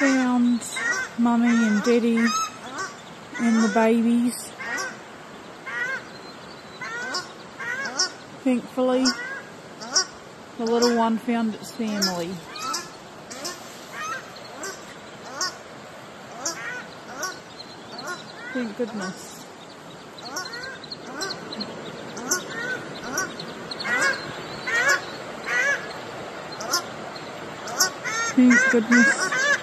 found Mummy and Daddy and the babies. Thankfully, the little one found its family. Thank goodness. Thank goodness.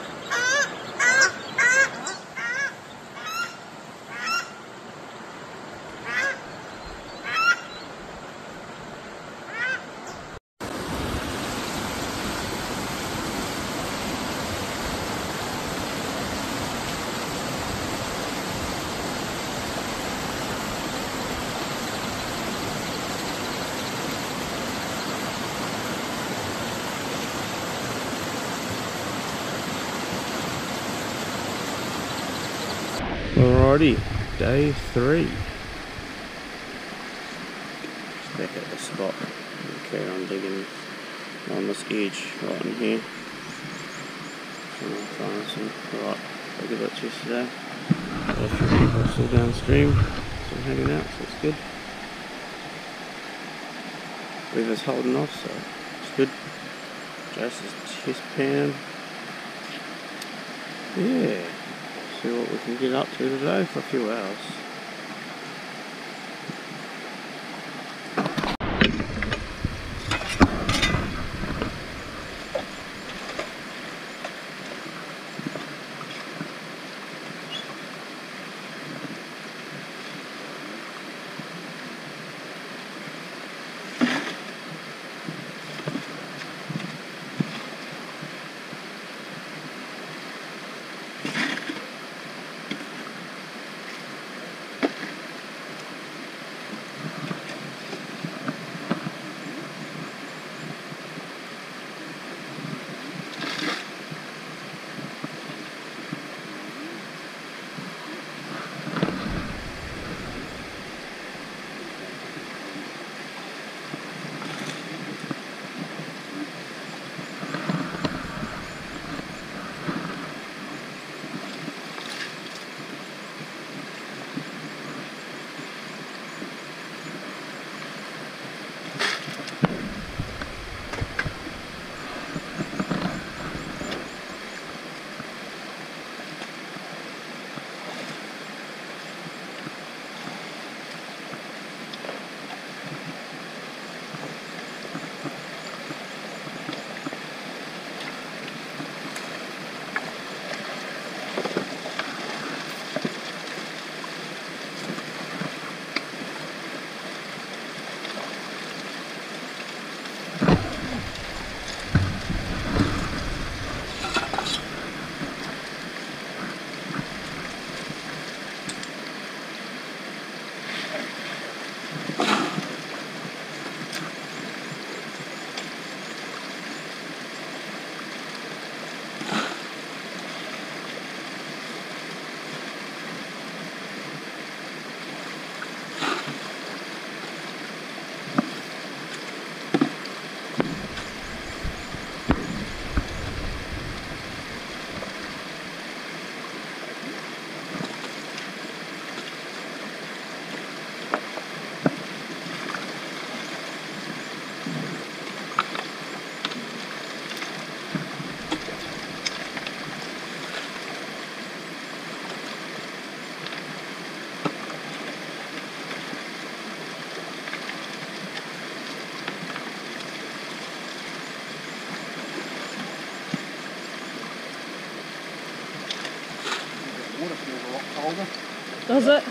Alrighty, day 3. Just back at the spot. We'll carry on digging on this edge right in here. Trying to find some right bigger bits yesterday. Got a few people still downstream, still hanging out, so it's good. Weaver's holding off, so it's good. Jace's chest pan. Yeah. See what we can get up to today for a few hours. Does it?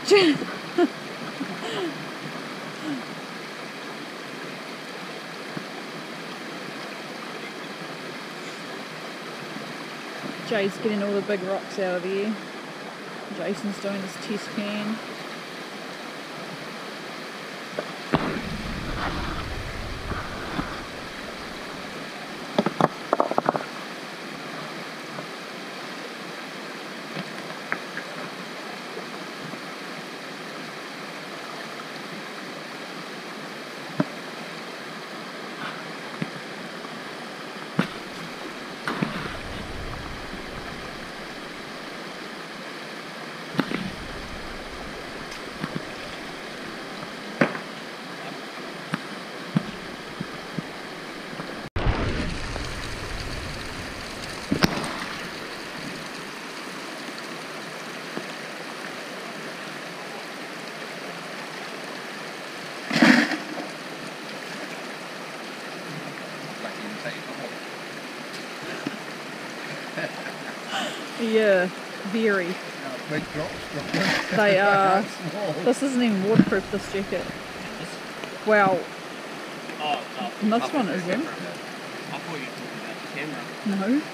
Jay's getting all the big rocks out of there. Jason's doing his test can. Yeah, very. Big drops. They are. This isn't even waterproof, this jacket. Well, this one isn't. I thought you were talking about the camera. No.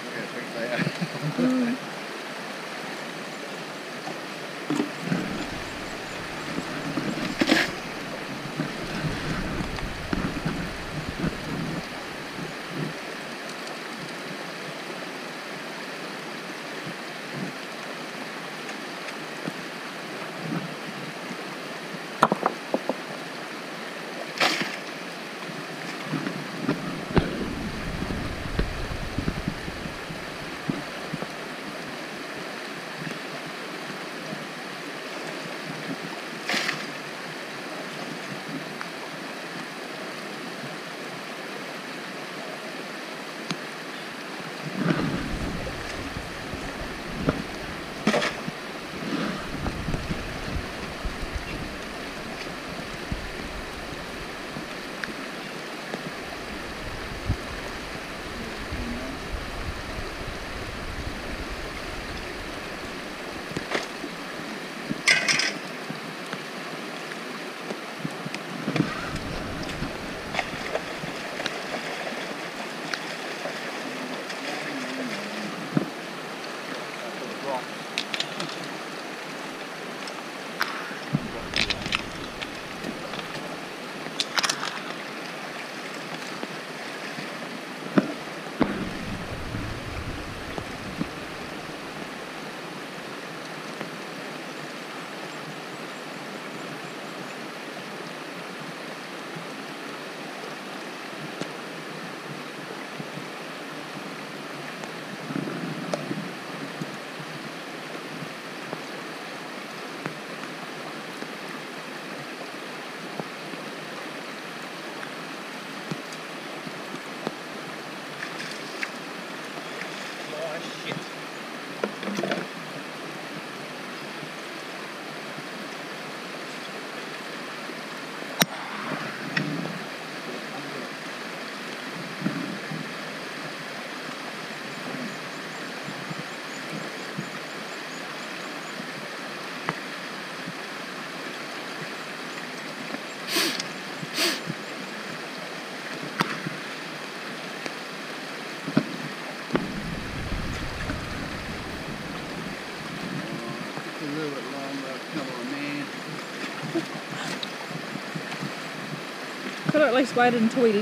Could have at least waited until we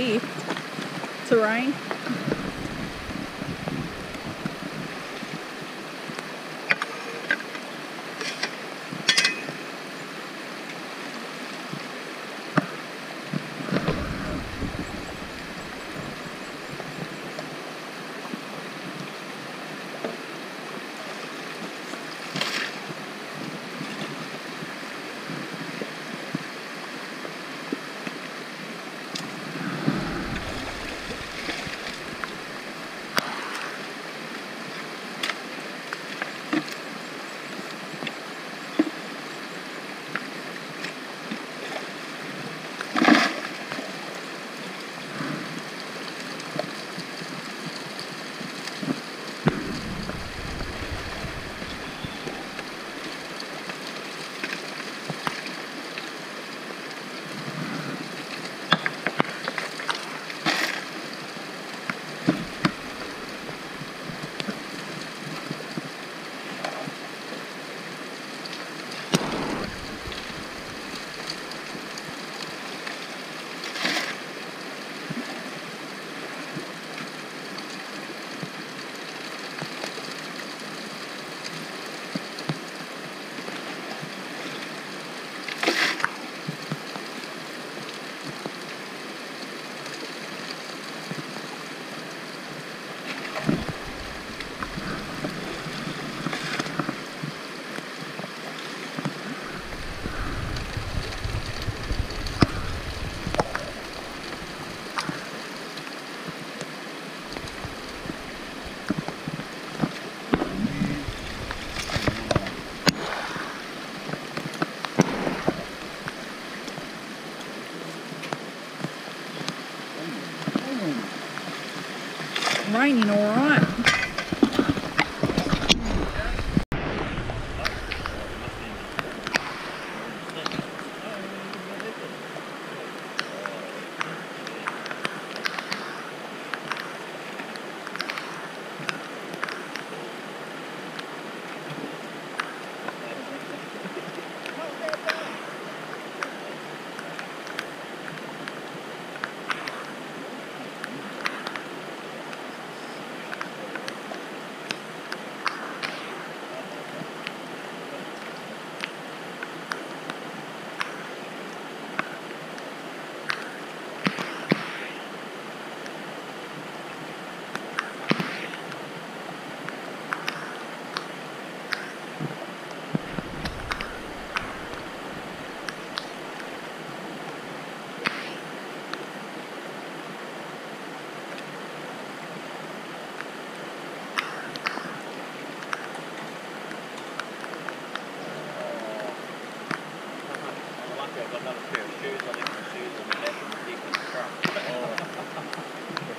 left to rain.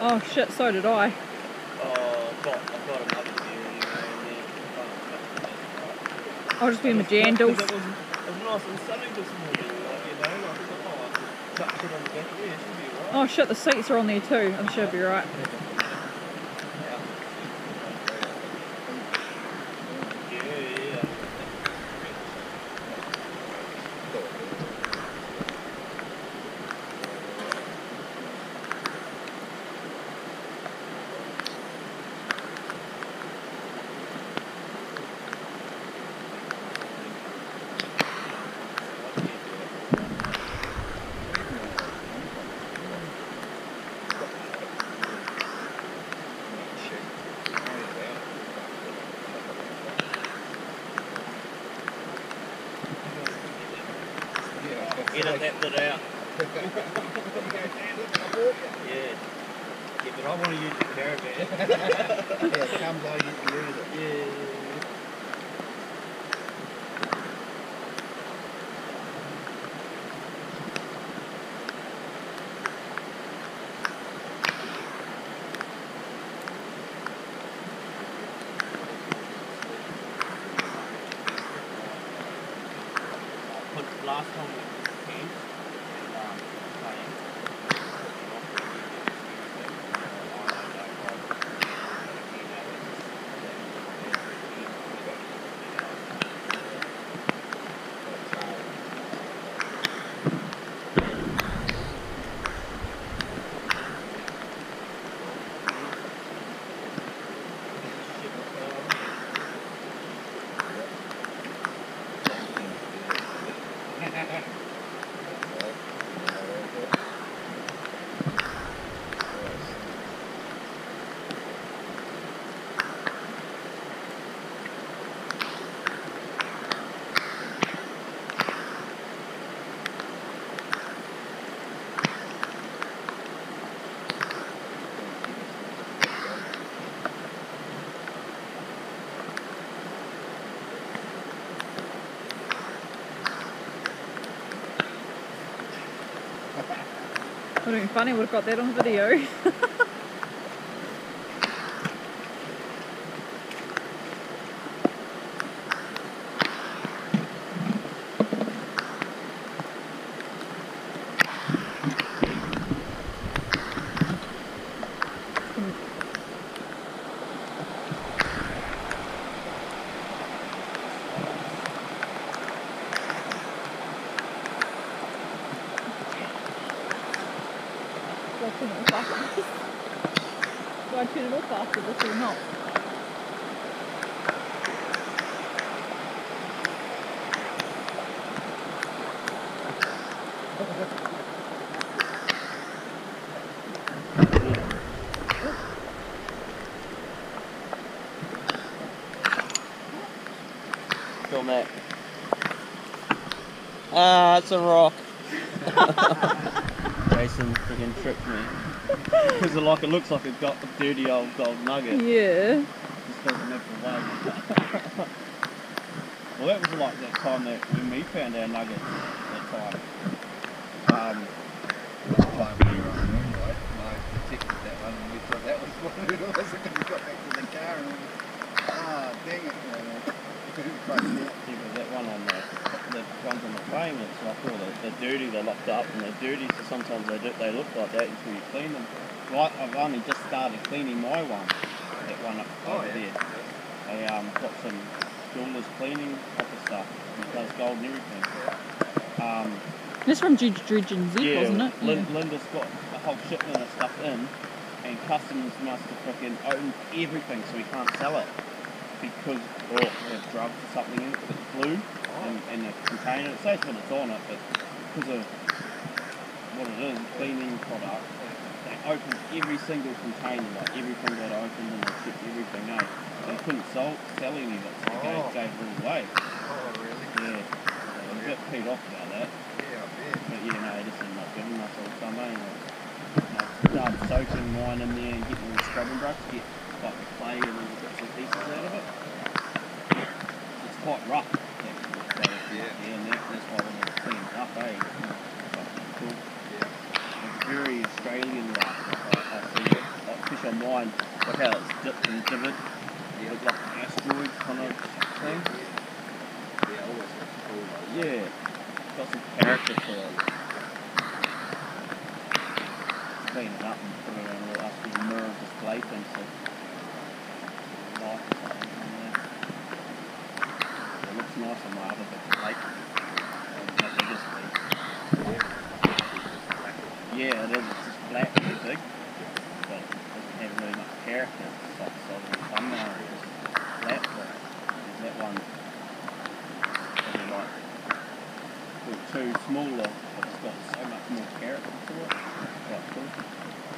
Oh shit, so did I. Oh, I've got another beer anyway in there. I'll just be in my jandals. It was nice and sunny this morning, like, you know, like, I could chuck it on the back of there, it should be alright. Oh shit, the seats are on there too. I should be right. Edit that bit out. Yeah. Yeah, but I want to use the caravan. Yeah, it comes out, you can use it. Yeah. Last time we came, Would have been funny, would have got that on video. Do I turn it off after this or not? Film that. Ah, it's a rock. Jason freaking tricked me. Because like it looks like a dirty old gold nugget. Yeah. Just doesn't have the weight. Well, that was like that time that when we found our nuggets that time. Time we were on the moonlight, and I detected that one and we thought that was what it was, and we got back to the car and we went, dang it. Yeah, but that one on the ones on the frame, it's like all the dirty, they're locked up, and the dirty, so sometimes they look like that until you clean them. Right, I've only just started cleaning my one, that one up over there. I got some jeweler's cleaning type of stuff, and it does gold and everything. This from Dredge and Z, Yeah, wasn't it? Linda's got a whole shipment of stuff in, and customers must have freaking owned everything so we can't sell it. Because they have drugs or something in it that's blue in the container. It says what it's on it, but because of what it is, cleaning product, they opened every single container, like everything got opened and they shipped everything out. They couldn't sell any of it, so they gave it all away. Oh, really? Yeah, so I'm a bit peed off about that. Yeah, I bet. But yeah, no, they just ended up giving us all some, eh? I started soaking mine in there and getting the scrubbing brush to get like the clay and all the bits and pieces out of it. It's quite rough, actually. So, yeah, and that's why I want to clean it up, eh? It's cool. Yeah. It's very Australian rough, I see it. on mine. Look how it's dipped and divot. Yeah, it's like an asteroid kind of thing. Yeah, always looks cool. Yeah, got some character to it. Clean it up and put it on a little mirror display thing, so light or something on there. It looks nice on my other big plate. My biggest piece. Yeah, it is. It's just flat and big, but it doesn't have really much character. It's like solid thumbnail. It's just flat, but there's that one. Probably like too smaller, but it's got so much more character to it. Quite cool.